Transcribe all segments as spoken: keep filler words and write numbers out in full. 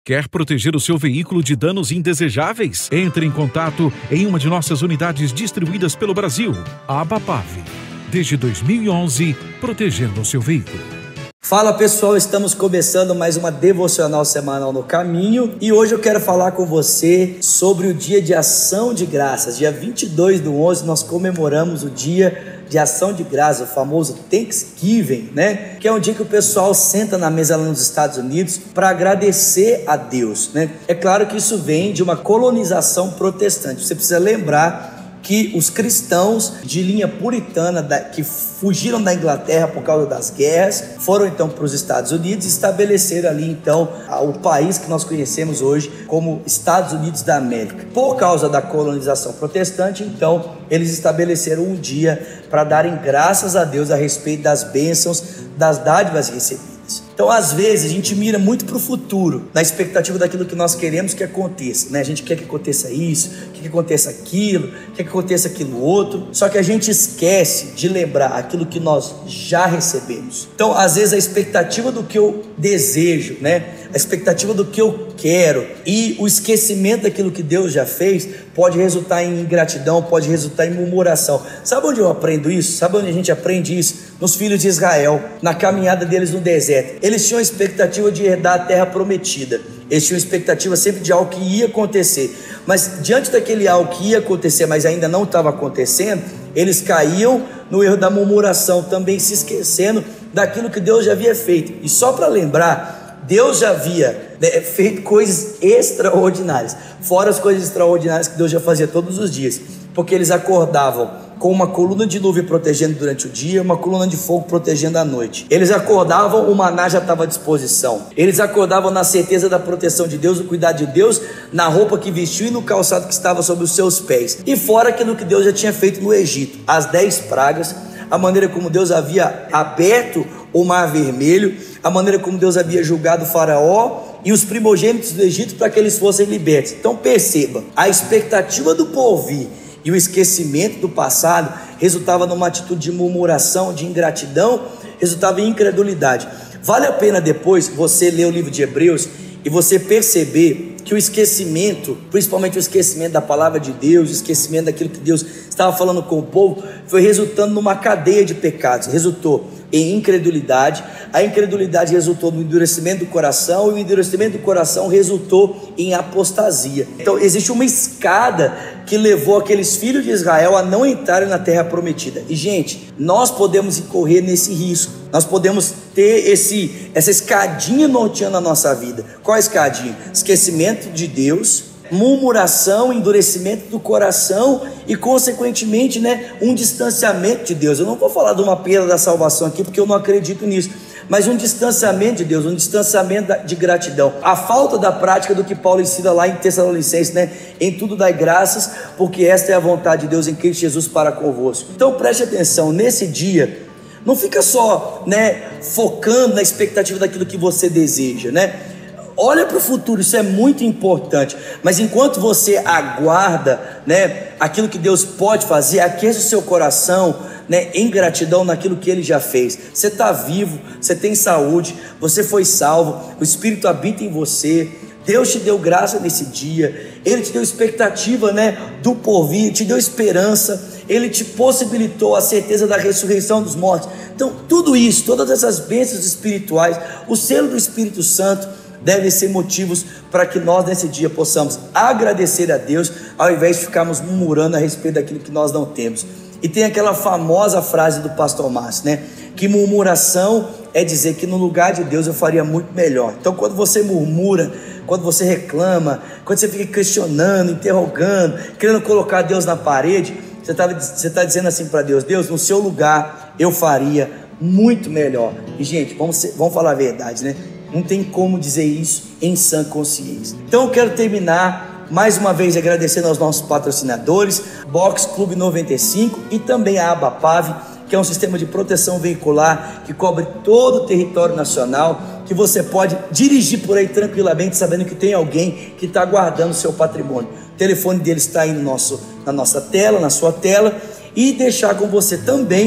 Quer proteger o seu veículo de danos indesejáveis? Entre em contato em uma de nossas unidades distribuídas pelo Brasil. A Abapav, desde dois mil e onze, protegendo o seu veículo. Fala pessoal, estamos começando mais uma devocional semanal no caminho e hoje eu quero falar com você sobre o dia de ação de graças. Dia vinte e dois do onze nós comemoramos o dia de ação de graças, o famoso Thanksgiving, né? Que é um dia que o pessoal senta na mesa lá nos Estados Unidos para agradecer a Deus, né? É claro que isso vem de uma colonização protestante. Você precisa lembrar que os cristãos de linha puritana da, que fugiram da Inglaterra por causa das guerras, foram então para os Estados Unidos e estabeleceram ali então o país que nós conhecemos hoje como Estados Unidos da América. Por causa da colonização protestante, então eles estabeleceram um dia para darem graças a Deus a respeito das bênçãos, das dádivas recebidas. Então, às vezes, a gente mira muito para o futuro, na expectativa daquilo que nós queremos que aconteça, né? A gente quer que aconteça isso, quer que aconteça aquilo, quer que aconteça aquilo outro, só que a gente esquece de lembrar aquilo que nós já recebemos. Então, às vezes, a expectativa do que eu desejo, né? A expectativa do que eu quero e o esquecimento daquilo que Deus já fez pode resultar em ingratidão, pode resultar em murmuração. Sabe onde eu aprendo isso? Sabe onde a gente aprende isso? Nos filhos de Israel, na caminhada deles no deserto. Eles tinham a expectativa de herdar a terra prometida. Eles tinham a expectativa sempre de algo que ia acontecer. Mas diante daquele algo que ia acontecer, mas ainda não estava acontecendo, eles caíam no erro da murmuração, também se esquecendo daquilo que Deus já havia feito. E só para lembrar, Deus já havia né, feito coisas extraordinárias, fora as coisas extraordinárias que Deus já fazia todos os dias, porque eles acordavam com uma coluna de nuvem protegendo durante o dia, uma coluna de fogo protegendo à noite. Eles acordavam, o maná já estava à disposição. Eles acordavam na certeza da proteção de Deus, do cuidado de Deus, na roupa que vestiu e no calçado que estava sobre os seus pés. E fora aquilo que Deus já tinha feito no Egito, as dez pragas, a maneira como Deus havia aberto o mar vermelho, a maneira como Deus havia julgado o faraó e os primogênitos do Egito para que eles fossem libertos. Então perceba, a expectativa do porvir e o esquecimento do passado resultava numa atitude de murmuração, de ingratidão, resultava em incredulidade. Vale a pena depois você ler o livro de Hebreus e você perceber que o esquecimento, principalmente o esquecimento da palavra de Deus, o esquecimento daquilo que Deus estava falando com o povo, foi resultando numa cadeia de pecados, resultou em incredulidade, a incredulidade resultou no endurecimento do coração, e o endurecimento do coração resultou em apostasia. Então existe uma escada que levou aqueles filhos de Israel a não entrarem na terra prometida. E gente, nós podemos incorrer nesse risco, nós podemos ter esse, essa escadinha norteando a nossa vida. Qual a escadinha? Esquecimento de Deus, murmuração, endurecimento do coração e consequentemente, né, um distanciamento de Deus. Eu não vou falar de uma perda da salvação aqui porque eu não acredito nisso, mas um distanciamento de Deus, um distanciamento de gratidão, a falta da prática do que Paulo ensina lá em Tessalonicenses, né? Em tudo dai graças, porque esta é a vontade de Deus em Cristo Jesus para convosco. Então preste atenção, nesse dia não fica só, né, focando na expectativa daquilo que você deseja, né? Olha para o futuro, isso é muito importante, mas enquanto você aguarda, né, aquilo que Deus pode fazer, aqueça o seu coração, né, em gratidão naquilo que Ele já fez. Você está vivo, você tem saúde, você foi salvo, o Espírito habita em você, Deus te deu graça nesse dia, Ele te deu expectativa, né, do porvir, te deu esperança, Ele te possibilitou a certeza da ressurreição dos mortos. Então tudo isso, todas essas bênçãos espirituais, o selo do Espírito Santo devem ser motivos para que nós nesse dia possamos agradecer a Deus, ao invés de ficarmos murmurando a respeito daquilo que nós não temos. E tem aquela famosa frase do pastor Márcio, né? Que murmuração é dizer que no lugar de Deus eu faria muito melhor. Então quando você murmura, quando você reclama, quando você fica questionando, interrogando, querendo colocar Deus na parede, você está você tá dizendo assim para Deus: Deus, no seu lugar eu faria muito melhor. E gente, vamos, ser, vamos falar a verdade, né? Não tem como dizer isso em sã consciência. Então eu quero terminar mais uma vez agradecendo aos nossos patrocinadores, Box Clube noventa e cinco e também a Abapav, que é um sistema de proteção veicular que cobre todo o território nacional, que você pode dirigir por aí tranquilamente, sabendo que tem alguém que está guardando o seu patrimônio. O telefone dele está aí no nosso, na nossa tela, na sua tela, e deixar com você também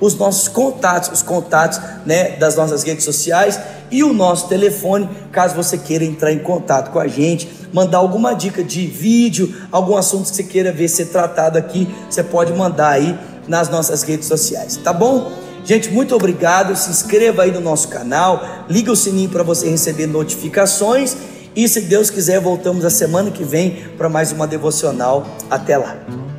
os nossos contatos, os contatos, né, das nossas redes sociais e o nosso telefone, caso você queira entrar em contato com a gente, mandar alguma dica de vídeo, algum assunto que você queira ver ser tratado aqui, você pode mandar aí nas nossas redes sociais, tá bom? Gente, muito obrigado, se inscreva aí no nosso canal, liga o sininho para você receber notificações e, se Deus quiser, voltamos a semana que vem para mais uma devocional. Até lá!